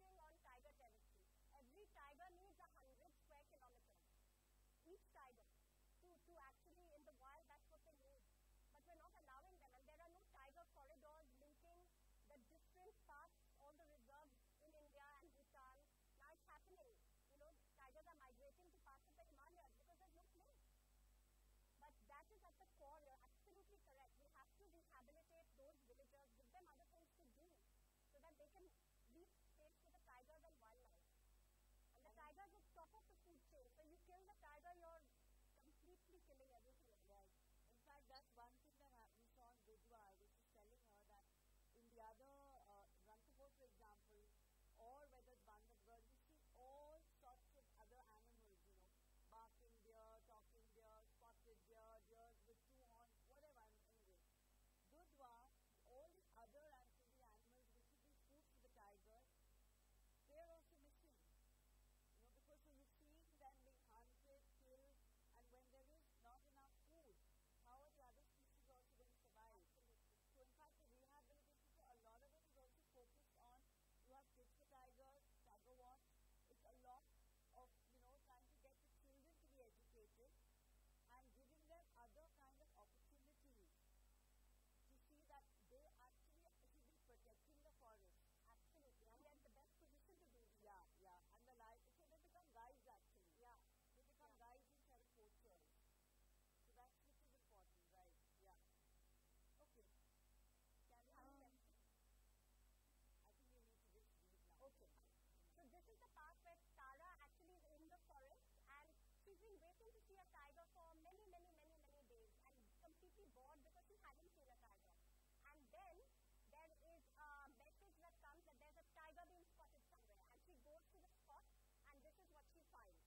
each tiger to, to actually, in the wild, that's what they need. But we're not allowing them, and there are no tiger corridors linking the different parts, all the reserves in India and Bhutan. Now it's happening. You know, tigers are migrating to parts of the Himalayas because there's no place. But that is at the core. You're absolutely correct. We have to rehabilitate those villagers, give them other things to do, so that they can leave space for the tigers and wildlife. And the tigers would top up the food chain. So you kill the tiger, you're completely killing everything else. Right. In fact, that's one thing that ha- we saw in Dudhwa. I was just telling her that in the other, uh, Ranthambore, for example, or whether it's Bandhavgarh, you see all sorts of other animals, you know, barking deer, talking deer, spotted deer, deers with two horns, whatever. I mean, anyway, Dudhwa, all these other amphibian animals which would be food for the tigers, they're also missing. You know, because so you're seeing them being hunted, killed, and when there is not enough food, how are the other species also going to survive? Absolutely. So in fact, the rehabilitation, so a lot of it is also focused on, you have Kids for Tigers, Tiger Watch. It's a lot of, you know, trying to get the children to be educated and giving them other kind of opportunities to see that they actually should be protecting the forest. Absolutely. And they're in the best position to do so. Yeah, yeah. And the life, so they become guides actually. Yeah. They become Yeah. guides instead of poachers. So that's which is important, right? Yeah. Okay. Can we have a Um, question? I think we need to just leave now. Okay. So this is the part where Tara actually is in the forest, and she's been waiting to see a tiger for many, many, many, many days, and completely bored because she hadn't seen a tiger. And then there is a message that comes that there's a tiger being spotted somewhere, and she goes to the spot, and this is what she finds.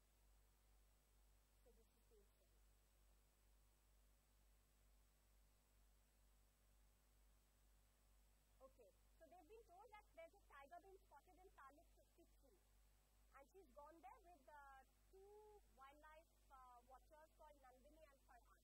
So this is the story. Okay, so they've been told that there's a tiger being spotted in Taluk fifty-three. And she's gone there with uh, two wildlife uh, watchers called Nandini and Farhan.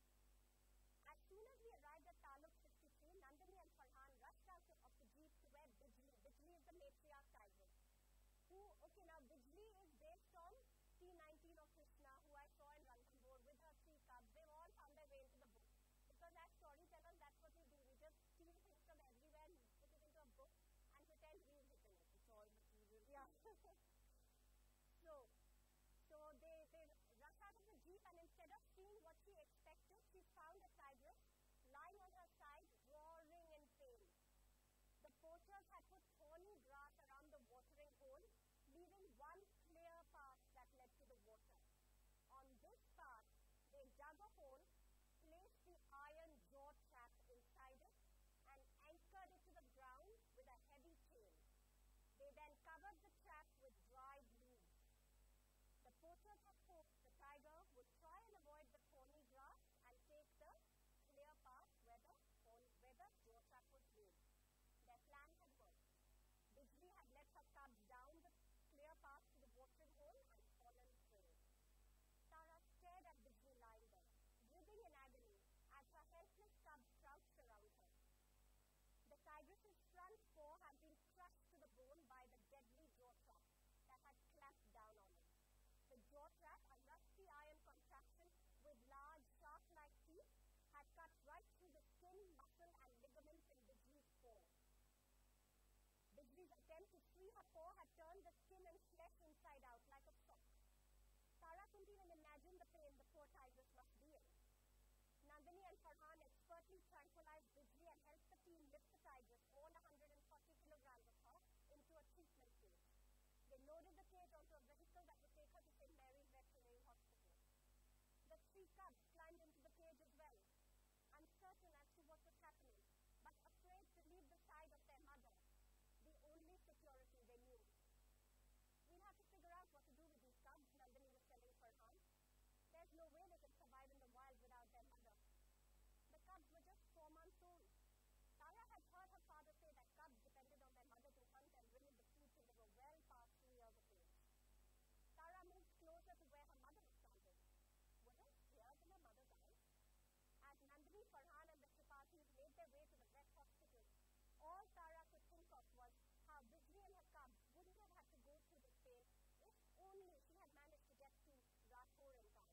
As soon as we arrived at Taluk fifty-three, Nandini and Farhan rushed out of the jeep to where Bijli, Bijli is the matriarch tiger. Who, okay, now Bijli is based on T nineteen of Krishna, who I saw in Ranthambore with her three cubs. They've all found their way into the book. Because as storytellers, that's what we do. We just steal things from everywhere and put it into a book and pretend we've written it. It's all material. Yeah. so, so they, they rush out of the jeep, and instead of seeing what she expected, she found a tigress lying on her side, roaring in pain. The poachers had put thorny grass around the watering hole, leaving one clear path that led to the water. On this path, they dug a hole, placed the iron jaw trap inside it, and anchored it to the ground with a heavy chain. They then covered the trap with dried leaves. The poachers had hoped the tiger would try and avoid the thorny grass and take the clear path where the, where the jaw trap was laid. Their plan had worked. Bijli had let her cubs down the clear path to the watering hole and fallen prey. Tara stared at Bijli lying there, breathing in agony as her helpless cubs crouched around her. The tigress's front paw had been crushed to the bone by the deadly jaw trap that had clamped down on it. The jaw trap, a rusty iron contraption with large shark-like teeth, had cut right through the skin, muscle, and ligaments in Bijli's paw. Bijli's attempt to free her paw had turned the skin and flesh inside out like a sock. Tara couldn't even imagine the pain the poor tigress must be in. Nandini and Farhan expertly tranquilized Bijli and helped the team lift the tigress, all one hundred forty kilograms of her, into a treatment cage. They loaded the cage onto a vehicle that would take her to Saint Mary's Veterinary Hospital. The three cubs climbed into the cage as well, uncertain as to what was happening, but afraid to leave the side of their mother, the only security they knew. We'll have to figure out what to do with these cubs, Nandini was telling Farhan. There's no way they can survive in the wild without their mother. The cubs were just four months old. Tara had heard her father say that cubs depended on their mother to hunt and bring in the food till they were well past two years of age. Tara moved closer to where her mother was standing. Were there tears in her mother's eyes? As Nandini, Farhan, and the Tripathis made their way to the vet hospital, all Tara could think of was how Bijli and her cubs wouldn't have had to go through this pain if only she had managed to get to Rathore in time.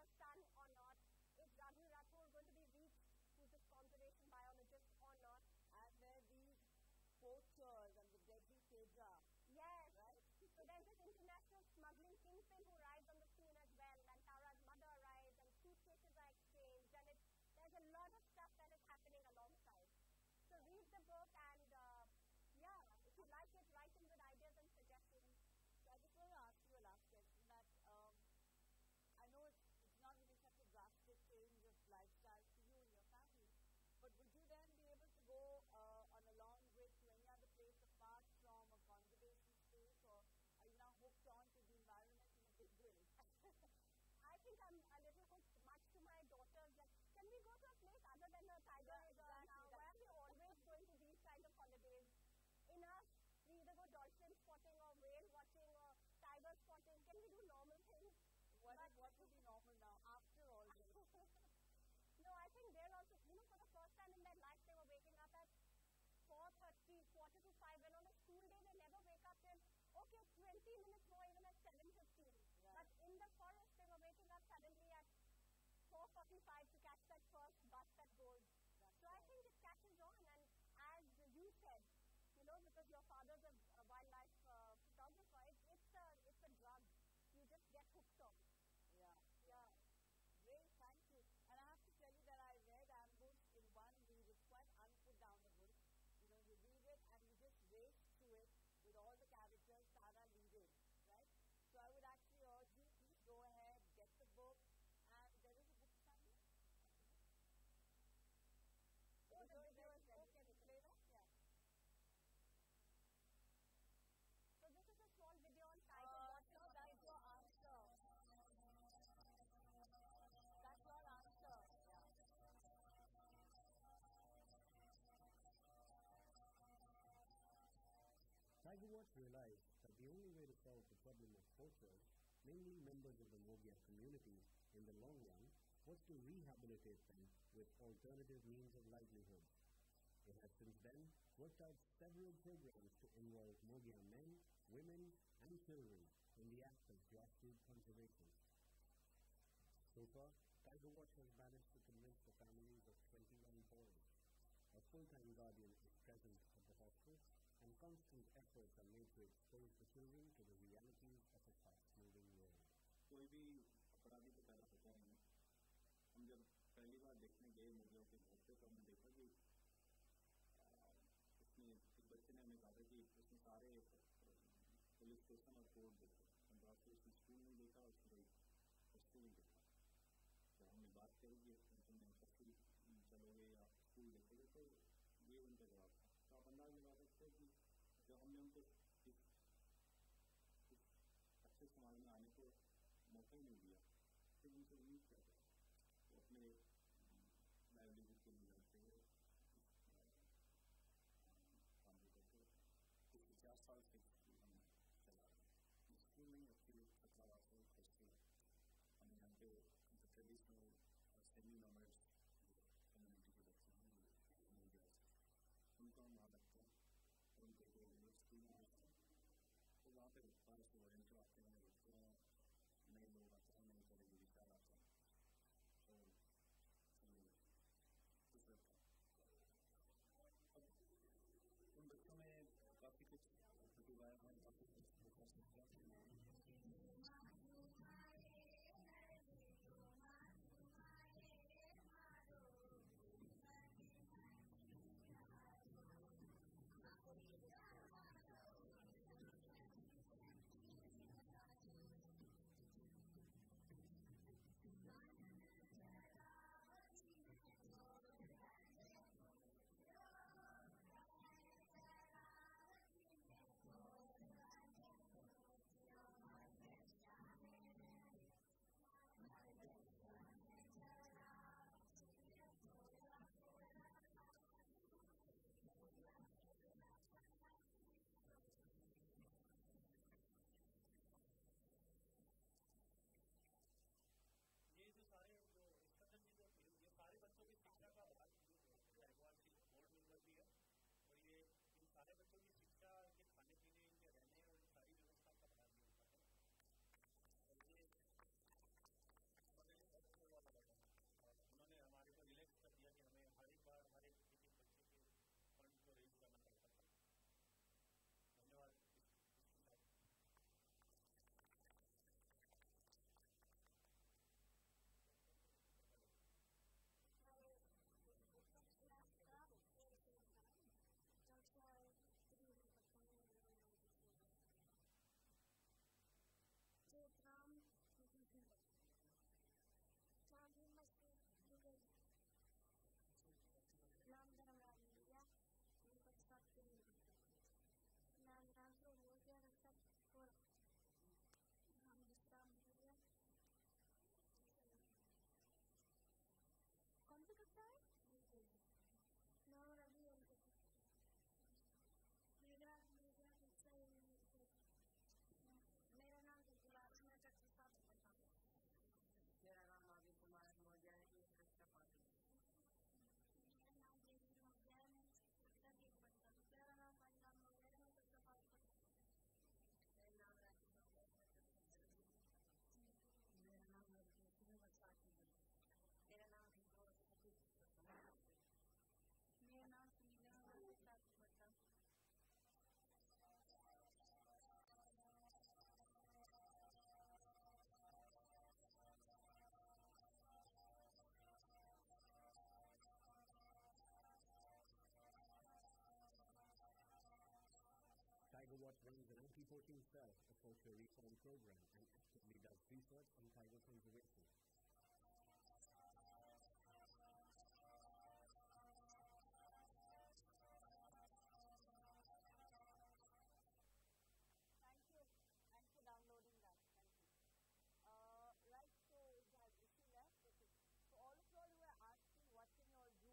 son or not? Is Raghu Rathore going to be reached, who's this conservation biologist, or not? And there these poachers and the deadly Teja. Yes. Right? So there's this international smuggling kingpin who rides on the scene as well, and Tara's mother arrives, and suitcases are exchanged, and it, there's a lot of stuff that is happening alongside. So read the book, and uh, yeah, if you like it, write in with ideas and suggestions. So I just want to ask you a last question that um, I know it's, it's not really such a drastic change of lifestyle for you and your family, but would you then be able to go uh, on a long trip to any other place apart from a conservation space, or are you now hooked on to the environment in a big way? I think I'm a little hooked, much to my daughters. Like, can we go to a place other than a tiger Yeah, reserve exactly, now? Why are we always going to these kind of holidays? In us, we either go dolphin spotting or whale watching or tiger spotting. Can we do normal things? What, But- is, what will be normal now after all this? No, I think they're also, you know, for the first time in their life, they were waking up at four thirty, quarter to five. When on a school day, they never wake up till, okay, twenty minutes more, even at seven fifteen. Right. But in the forest, they were waking up suddenly at four forty-five to catch that first bus that goes. That's So I think it catches on, and as you said, you know, because your father's a, a wildlife uh, photographer, it, it's a it's a drug. You just get hooked on. Yeah. Yeah. Great, thank you. And I have to tell you that I read Ambush in one read. It's quite unputdownable. You know, you read it and you just race through it with all the characters Tara leading, right? So I would actually urge you, please go ahead, get the book, and there is a book signing. Oh, the Is video there- is ready. Okay, we play that? Yeah. So this is a small video on tiger Uh, watching. no, that's your answer. That's your answer. Yeah. Tiger Watch realized that the only way to solve the problem of poachers, mainly members of the Mogia community, in the long run, was to rehabilitate them with alternative means of livelihood. It has since then worked out several programs to involve Mogia men, women, and children in the act of grassroots conservation. So far, Tiger Watch has managed to convince the families of twenty-one boys. A full-time guardian is present at the hostel, and constant efforts are made to expose the children to the realities of a fast-moving world. कोई भी अपराधी तो पैदा होता नहीं है। हम जब पहली बार देखने गए मुर्गियों के घर पे तो हमने देखा कि आ, उसमें एक बच्चे ने हमें कहा था कि उसने सारे पुलिस स्टेशन और कोर्ट देखे, पंजाब से उसने स्कूल नहीं देखा और उसने हॉस्टल नहीं देखा। तो हमने बात करी कि तुमने हॉस्टल चलोगे या स्कूल देखोगे, तो ये उनका जवाब था। तो आप अंदाज लगा सकते हैं कि जब हमने उनको इस, इस अच्छे समाज में आने को मौका ही नहीं दिया, फिर उनसे उम्मीद करते हैं वो अपने लाइवलीहुड के लिए जाते हैं, काम भी करते हैं। पिछले चार साल से स्कूल हम चला रहे हैं, स्कूल नहीं एक्चुअली छात्रावास है, हॉस्टल। हम यहाँ पे ट्रेडिशनल सेमी नॉमर्स कम्युनिटी के बच्चे हैं, उनको हम वहाँ रखते हैं, उनको जो स्कूल में भेजते हैं, तो वहाँ पे पाँच सौ वॉलेंटियर आते हैं, रुकते हैं, नए लोग आते हैं, नए तरह के विचार आते हैं। तो supports himself a social reform program and actively does research on tiger conservation. Thank you. Thanks for downloading that. Thank you. Uh, right, so is that Rishi left? Okay. So all of you all who are asking what can you all do,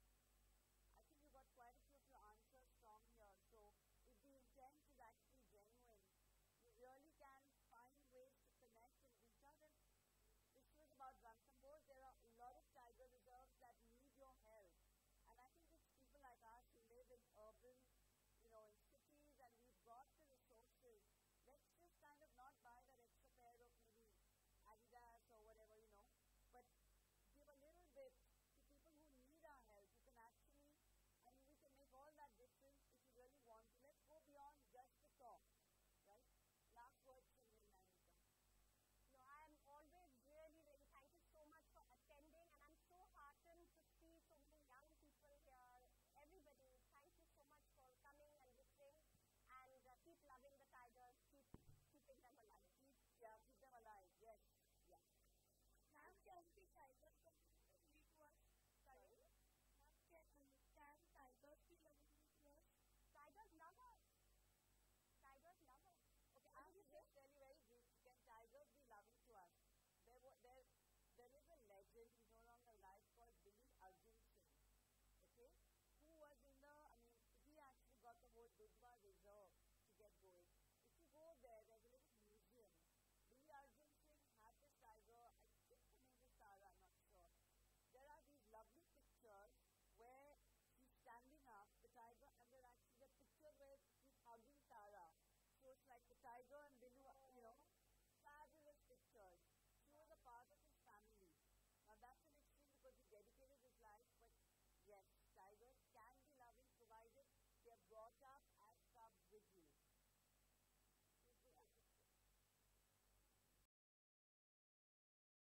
I think you got quite a few of your answers from here. So if the intent is actually genuine, you really can find ways to connect and reach out. And this was about Ranthambore. There are a lot of tiger reserves that need your help. And I think it's people like us who live in urban, you know, in cities, and we've got the resources. Let's just kind of not buy that extra pair of maybe Adidas or whatever, you know, but give a little bit to people who need our help. You can actually, I mean, we can make all that difference if you really want to. Let's go beyond just the talk, right? Last words from you, Nayanika. No, I am always really, really thank you so much for attending, and I'm so heartened to see so many young people here. Everybody, thank you so much for coming and listening, and uh, keep loving the tigers, keep keeping them alive. Keep, yeah, keep them alive. Yes, yeah. Ma'am, can the tigers come lovingly to us? Sorry? Ma'am, can, um, can tigers be lovingly to us? Tigers love us. Tigers love us. Okay, I will just tell you very briefly, can tigers be loving to us? There, wa- there, there is a legend, he's no longer alive, called Billy Arjun Singh, okay, who was in the, I mean, he actually got the whole Dudhwa Reserve to get going. If you go there, there's a little museum. Billy Arjun Singh had this tiger, I think the name is Tara, I'm not sure. There are these lovely pictures where he's standing up, the tiger, and there are actually the pictures where he's hugging Tara. So it's like the tiger and Billy, you know, fabulous pictures. She was a part of his family. Now that's an extreme because he dedicated his life, but yes,